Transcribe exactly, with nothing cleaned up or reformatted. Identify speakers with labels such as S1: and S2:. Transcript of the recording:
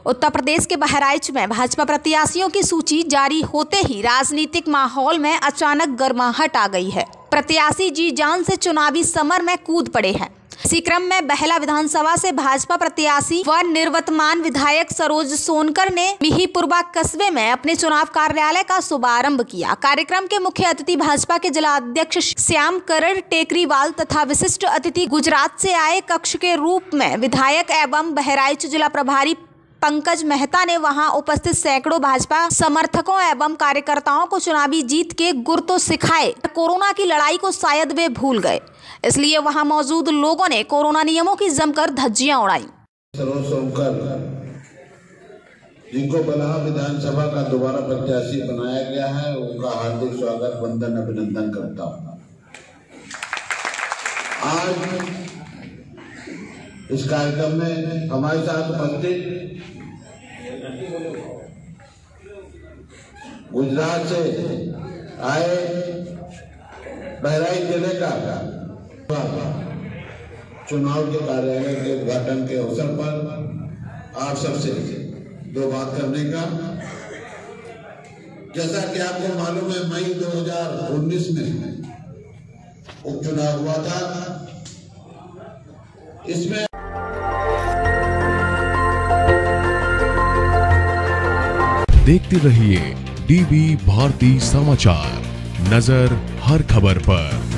S1: उत्तर प्रदेश के बहराइच में भाजपा प्रत्याशियों की सूची जारी होते ही राजनीतिक माहौल में अचानक गर्माहट आ गई है। प्रत्याशी जी जान से चुनावी समर में कूद पड़े हैं। इसी क्रम में बहला विधानसभा से भाजपा प्रत्याशी व निर्वतमान विधायक सरोज सोनकर ने मिहीपुरवा कस्बे में अपने चुनाव कार्यालय का शुभारंभ किया। कार्यक्रम के मुख्य अतिथि भाजपा के जिला अध्यक्ष श्याम करण टेकरीवाल तथा विशिष्ट अतिथि गुजरात से आए कक्ष के रूप में विधायक एवं बहराइच जिला प्रभारी पंकज मेहता ने वहां उपस्थित सैकड़ों भाजपा समर्थकों एवं कार्यकर्ताओं को चुनावी जीत के गुर तो सिखाए, कोरोना की लड़ाई को शायद वे भूल गए, इसलिए वहां मौजूद लोगों ने कोरोना नियमों की जमकर धज्जियां उड़ाई।
S2: सरोज सोनकर जिनको बलहा विधानसभा का दोबारा प्रत्याशी बनाया गया है, उनका हार्दिक स्वागत वंदन अभिनंदन करता हूँ। आज इस कार्यक्रम में हमारे साथ उपस्थित गुजरात से आए बहराइच जिले का चुनाव के कार्यालय के उद्घाटन के अवसर पर आप सबसे दो बात करने का। जैसा कि आपको मालूम है, मई दो हज़ार उन्नीस में उपचुनाव हुआ था। इसमें
S3: देखते रहिए डीबी भारती समाचार, नजर हर खबर पर।